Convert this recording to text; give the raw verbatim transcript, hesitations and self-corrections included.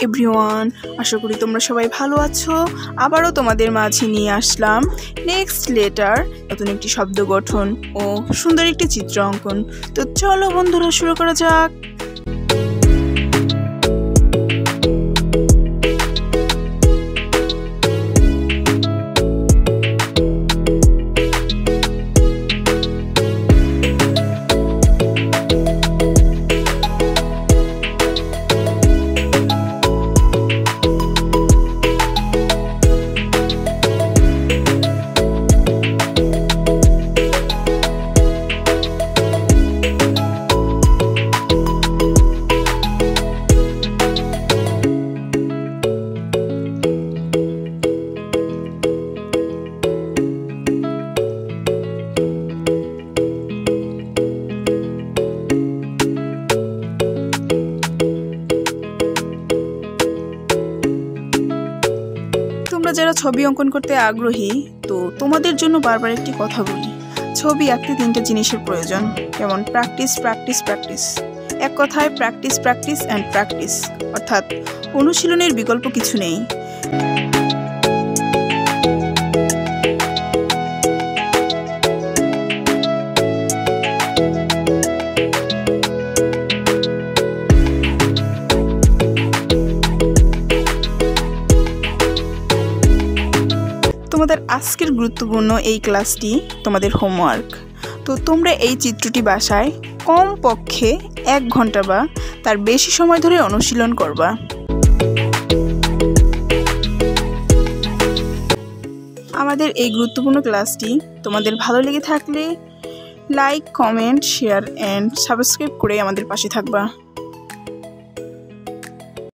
Everyone, আশা করি তোমরা সবাই ভালো আছো। আবারও তোমাদের মাঝে নিয়ে আসলাম নেক্সট লেটার, নতুন একটি শব্দ গঠন ও সুন্দর একটি চিত্র অঙ্কন। তো চলো বন্ধুরা, শুরু করা যাক। তোমরা যারা ছবি অঙ্কন করতে আগ্রহী, তো তোমাদের জন্য বারবার একটি কথা বলি, ছবি আঁকতে তিনটা জিনিসের প্রয়োজন, যেমন প্র্যাকটিস প্র্যাকটিস প্র্যাকটিস। এক কথায় প্র্যাকটিস প্র্যাকটিস অ্যান্ড প্র্যাকটিস, অর্থাৎ অনুশীলনের বিকল্প কিছু নেই। তোমাদের আজকের গুরুত্বপূর্ণ এই ক্লাসটি তোমাদের হোমওয়ার্ক। তো তোমরা এই চিত্রটি বাসায় কম পক্ষে এক ঘন্টা বা তার বেশি সময় ধরে অনুশীলন করবা। আমাদের এই গুরুত্বপূর্ণ ক্লাসটি তোমাদের ভালো লেগে থাকলে like, comment, share and subscribe করে আমাদের পাশে থাকবা।